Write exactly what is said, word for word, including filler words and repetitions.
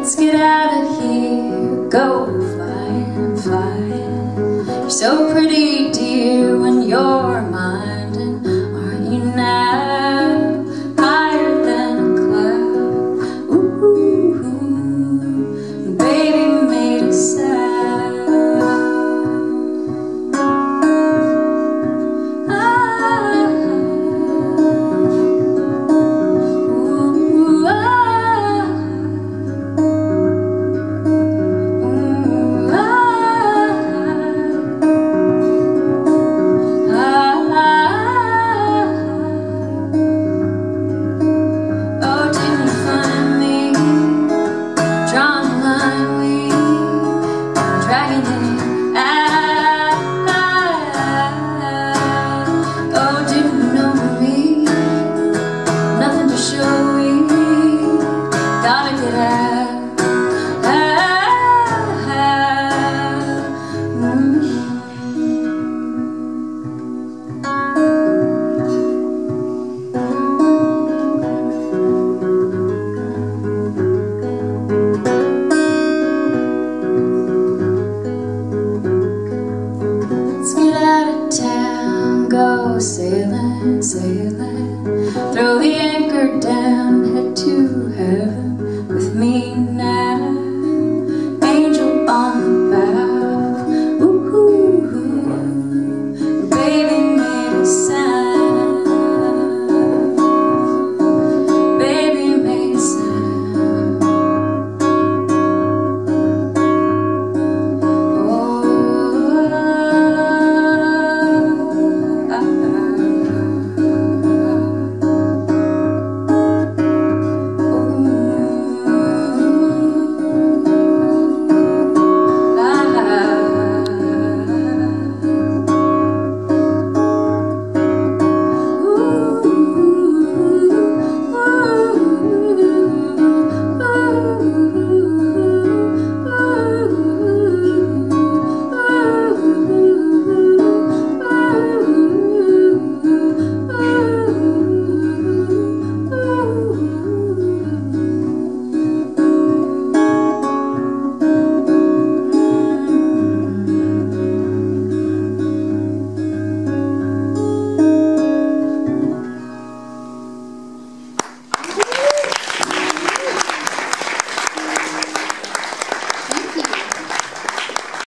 let's get out of here. Go flying, flying. You're so pretty, dear, when you're mine. And aren't you now higher than a cloud? Ooh, and baby made a sound. Ah, ooh, ah, ooh, ah, ah. Oh, didn't you find me drawing a line, we dragging it out? Oh, didn't you know me? Nothing to show, we gotta